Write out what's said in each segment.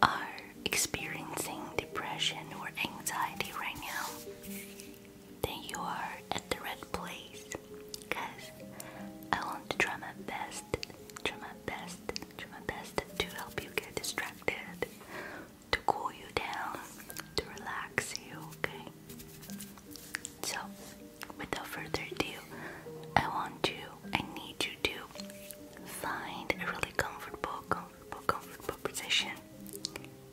are experiencing depression or anxiety right now, then you are at the right place, because I want to try my best, to help you get distracted, to cool you down, to relax you, okay? So, without further ado, I need you to find a really comfortable position.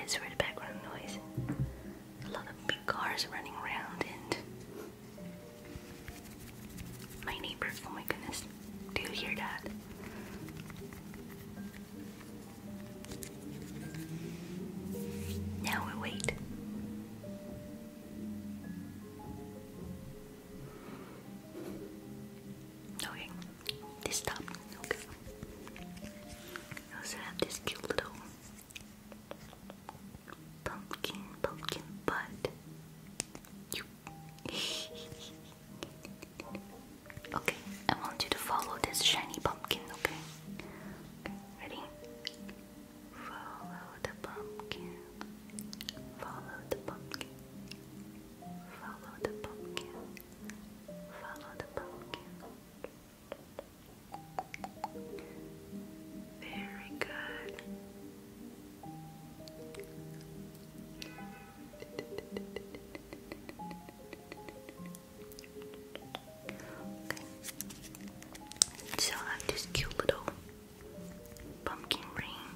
apologize for the background noise. A lot of big cars running around and my neighbor, oh my goodness, do you hear that? Now we wait. Okay, this stopped. Okay. I also have this cute little pumpkin butt. Okay, I want you to follow this shiny pumpkin, okay? Ready? Follow the pumpkin. Follow the pumpkin. Follow the pumpkin. Follow the pumpkin. Very good. Okay. So I have this cute little pumpkin ring.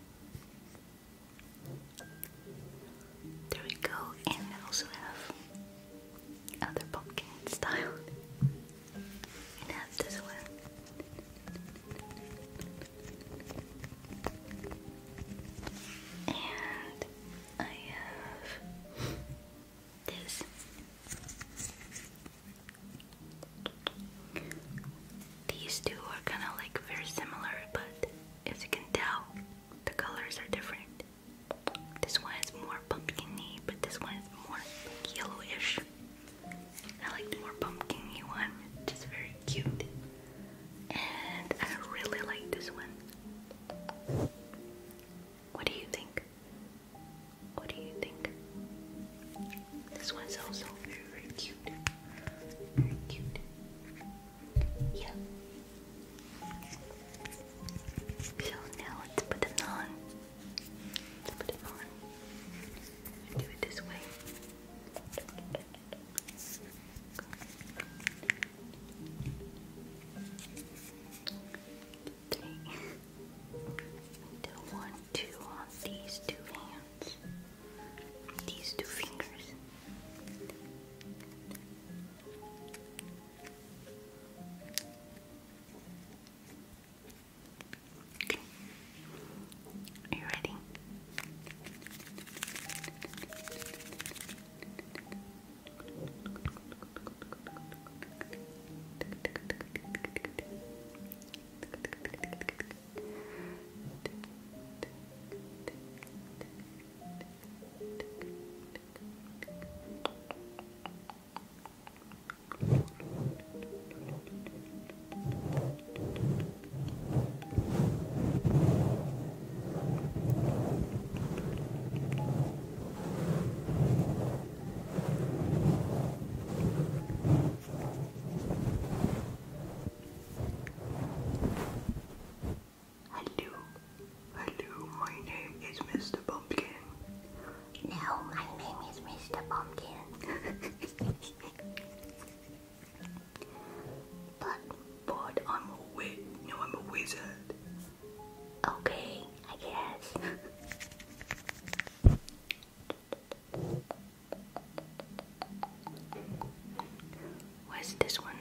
There we go. And I also have other pumpkin style. And I have this one. And I have this. These two are kind of like very similar, but as you can tell, the colors are different. This one is more pumpkin-y, but this one is more like yellowish. I like the more pumpkin-y one, which is very cute. And I really like this one. What do you think? What do you think? This one's also very, very cute. Very cute. Yeah. So now let's put it on. Let's put it on. Do it this way. Three. Do 1, 2 on these two hands. These two fingers. Okay. Are you ready? Hello, my name is Mr. Pumpkin. No, my name is Mr. Pumpkin. but I'm a wizard. Okay, I guess. Where's this one?